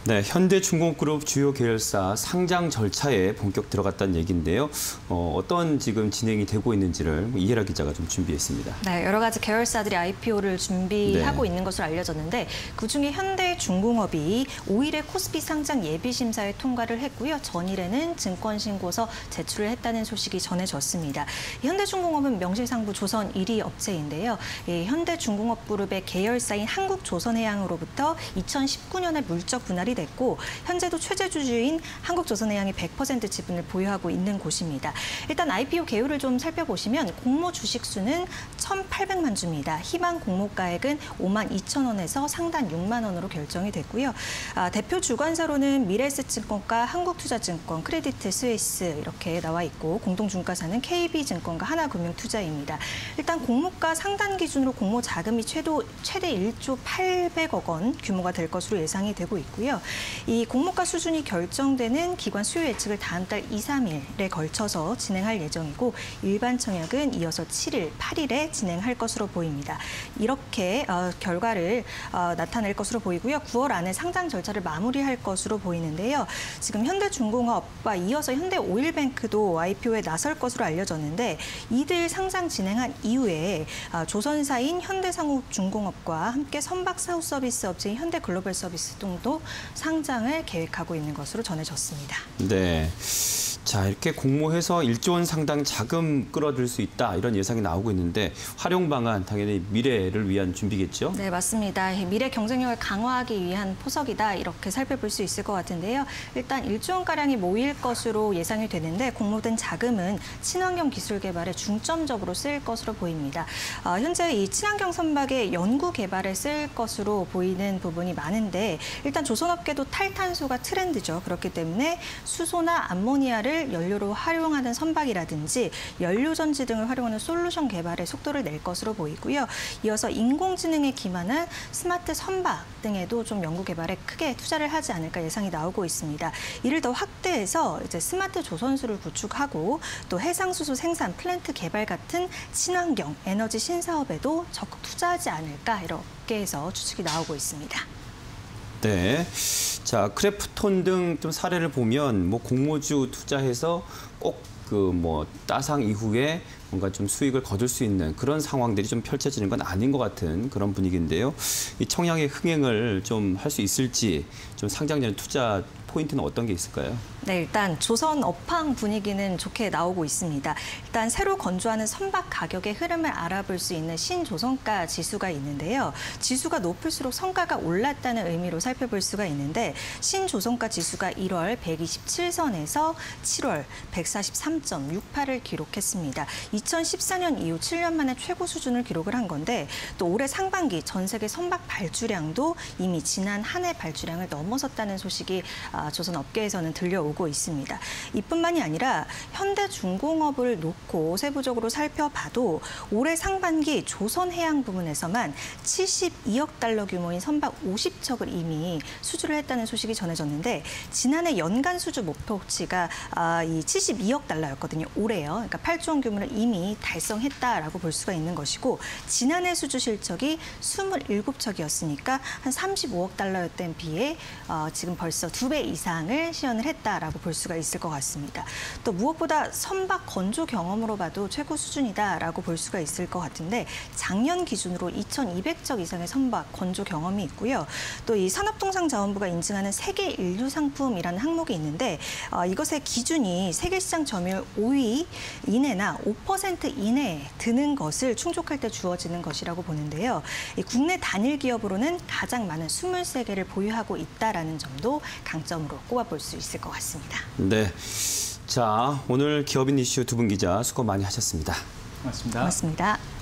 네, 현대중공업그룹 주요 계열사 상장 절차에 본격 들어갔다는 얘기인데요. 어떤 지금 진행이 되고 있는지를 이혜라 기자가 좀 준비했습니다. 네, 여러 가지 계열사들이 IPO를 준비하고 있는 것으로 알려졌는데 그중에 현대중공업이 5일에 코스피 상장 예비심사에 통과를 했고요. 전일에는 증권신고서 제출을 했다는 소식이 전해졌습니다. 현대중공업은 명실상부 조선 1위 업체인데요. 현대중공업그룹의 계열사인 한국조선해양으로부터 2019년에 물적 분할이 됐고 현재도 최대 주주인 한국조선해양이 100% 지분을 보유하고 있는 곳입니다. 일단 IPO 개요를 좀 살펴보시면 공모 주식 수는 1,800만 주입니다. 희망 공모가액은 5만 2천 원에서 상단 6만 원으로 결정이 됐고요. 대표 주관사로는 미래에셋증권과 한국투자증권, 크레디트 스위스 이렇게 나와 있고 공동 중가사는 KB증권과 하나금융투자입니다. 일단 공모가 상단 기준으로 공모 자금이 최대 1조 800억 원 규모가 될 것으로 예상이 되고 있고요. 이 공모가 수준이 결정되는 기관 수요 예측을 다음 달 2, 3일에 걸쳐서 진행할 예정이고 일반 청약은 이어서 7일, 8일에 진행할 것으로 보입니다. 이렇게 결과를 나타낼 것으로 보이고요. 9월 안에 상장 절차를 마무리할 것으로 보이는데요. 지금 현대중공업과 이어서 현대오일뱅크도 IPO에 나설 것으로 알려졌는데 이들 상장 진행한 이후에 조선사인 현대상업중공업과 함께 선박사후 서비스 업체인 현대글로벌서비스 등도 상장을 계획하고 있는 것으로 전해졌습니다. 네. 자, 이렇게 공모해서 1조 원 상당 자금 끌어들 수 있다 이런 예상이 나오고 있는데 활용 방안 당연히 미래를 위한 준비겠죠? 네, 맞습니다. 미래 경쟁력을 강화하기 위한 포석이다 이렇게 살펴볼 수 있을 것 같은데요. 일단 1조 원가량이 모일 것으로 예상이 되는데 공모된 자금은 친환경 기술 개발에 중점적으로 쓰일 것으로 보입니다. 현재 이 친환경 선박의 연구 개발에 쓰일 것으로 보이는 부분이 많은데 일단 조선업계도 탈탄소가 트렌드죠. 그렇기 때문에 수소나 암모니아를 연료로 활용하는 선박이라든지 연료전지 등을 활용하는 솔루션 개발에 속도를 낼 것으로 보이고요. 이어서 인공지능에 기반한 스마트 선박 등에도 좀 연구 개발에 크게 투자를 하지 않을까 예상이 나오고 있습니다. 이를 더 확대해서 이제 스마트 조선수를 구축하고 또 해상수소 생산, 플랜트 개발 같은 친환경 에너지 신사업에도 적극 투자하지 않을까 이렇게 해서 추측이 나오고 있습니다. 네. 자, 크래프톤 등 좀 사례를 보면 뭐 공모주 투자해서 꼭 따상 이후에 뭔가 좀 수익을 거둘 수 있는 그런 상황들이 좀 펼쳐지는 건 아닌 것 같은 그런 분위기인데요. 이 청약의 흥행을 좀 할 수 있을지 좀 상장 전 투자 포인트는 어떤 게 있을까요? 네, 일단 조선 업황 분위기는 좋게 나오고 있습니다. 일단 새로 건조하는 선박 가격의 흐름을 알아볼 수 있는 신조선가 지수가 있는데요. 지수가 높을수록 성과가 올랐다는 의미로 살펴볼 수가 있는데 신조선가 지수가 1월 127선에서 7월 143.68을 기록했습니다. 2014년 이후 7년 만에 최고 수준을 기록을 한 건데 또 올해 상반기 전 세계 선박 발주량도 이미 지난 한 해 발주량을 넘어섰다는 소식이 조선 업계에서는 들려오고 있습니다. 이뿐만이 아니라 현대중공업을 놓고 세부적으로 살펴봐도 올해 상반기 조선해양 부문에서만 72억 달러 규모인 선박 50척을 이미 수주를 했다는 소식이 전해졌는데 지난해 연간 수주 목표치가 이 72억 달러였거든요. 올해요. 그러니까 8조 원 규모를 이미 달성했다라고 볼 수가 있는 것이고 지난해 수주 실적이 27척이었으니까 한 35억 달러였던 비해 지금 벌써 2배 이상을 시연을 했다라고 볼 수가 있을 것 같습니다. 또 무엇보다 선박 건조 경험으로 봐도 최고 수준이다라고 볼 수가 있을 것 같은데 작년 기준으로 2,200척 이상의 선박 건조 경험이 있고요. 또 이 산업통상자원부가 인증하는 세계 인류 상품이라는 항목이 있는데 이것의 기준이 세계 시장 점유율 5위 이내나 5% 이내에 드는 것을 충족할 때 주어지는 것이라고 보는데요. 국내 단일 기업으로는 가장 많은 23개를 보유하고 있다라는 점도 강점으로 꼽아볼 수 있을 것 같습니다. 네. 자, 오늘 기업인 이슈 두 분 기자 수고 많이 하셨습니다. 고맙습니다. 고맙습니다.